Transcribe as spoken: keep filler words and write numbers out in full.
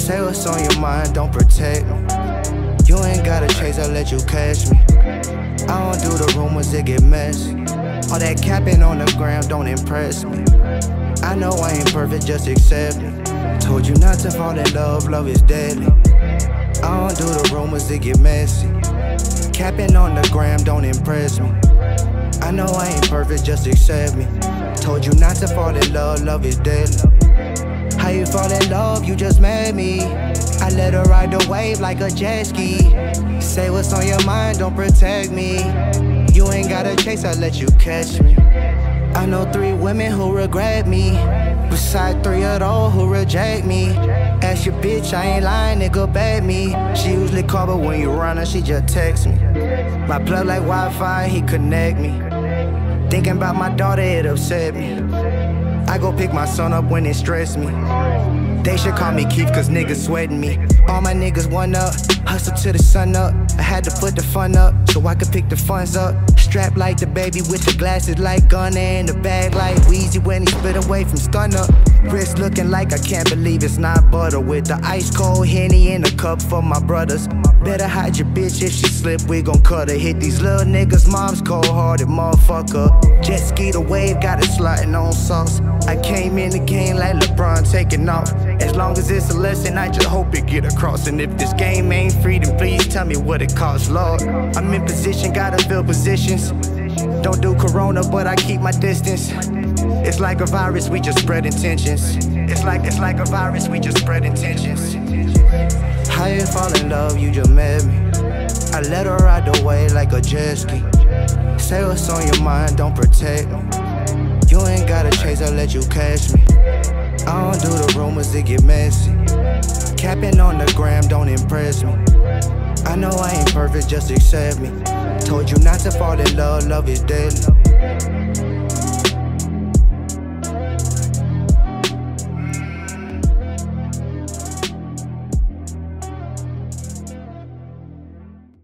Say what's on your mind, don't protect me. You ain't gotta chase, I'll let you catch me. I don't do the rumors, it get messy. All that capping on the ground don't impress me. I know I ain't perfect, just accept me. Told you not to fall in love, love is deadly. I don't do the rumors, it get messy. Capping on the gram don't impress me. I know I ain't perfect, just accept me. Told you not to fall in love, love is deadly. How you fall in love, you just met me. I let her ride the wave like a jet ski. Say what's on your mind, don't protect me. You ain't gotta chase, I'll let you catch me. I know three women who regret me, beside three of those who reject me. Ask your bitch, I ain't lying, nigga, bet me. She usually call, but when you run her, she just text me. My plug like Wi-Fi, he connect me. Thinking about my daughter, it upset me. I go pick my son up when it stress me. They should call me Keith, cause niggas sweating me. All my niggas one up, hustle till the sun up. I had to put the fun up, so I could pick the funds up. Strapped like the baby with the glasses like Gunna, and the bag like Weezy when he split away from Stunner. Wrist looking like I can't believe it's not butter, with the ice cold Henny in a cup for my brothers. Better hide your bitch, if she slip, we gon' cut her. Hit these little niggas, mom's cold-hearted motherfucker. Jet ski the wave, got it sliding on sauce. I came in the game like LeBron taking off. As long as it's a lesson, I just hope it get across. And if this game ain't free, then please tell me what it costs, Lord. I'm in position, gotta fill positions. Don't do corona, but I keep my distance. It's like a virus, we just spread intentions. It's like, it's like a virus, we just spread intentions. How you fall in love, you just met me. I let her ride the wave like a jet ski. Say what's on your mind, don't protect me. You ain't gotta chase, I'll let you catch me. I don't do the rumors, it get messy. Capping on the gram don't impress me. I know I ain't perfect, just accept me. Told you not to fall in love, love is deadly.